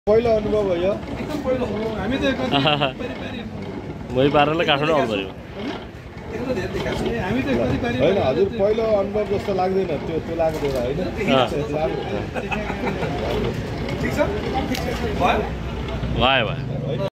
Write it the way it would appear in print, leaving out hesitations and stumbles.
पहिलो अनुभव हो यो एकदम पहिलो हो हामी त मै पारेर काठमाडौँ आउनु पर्यो हामी त होइन हजुर पहिलो अनुभव जस्तो लाग्दैन त्यो लाग्दैन होइन ठीक छ भयो भयो